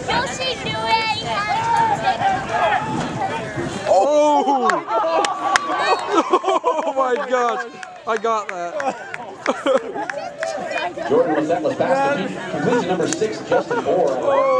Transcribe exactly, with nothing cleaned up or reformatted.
Yoshi knew it. Oh! Oh my gosh! I got that. Jordan Lisette was fast to completes number six, Justin Moore.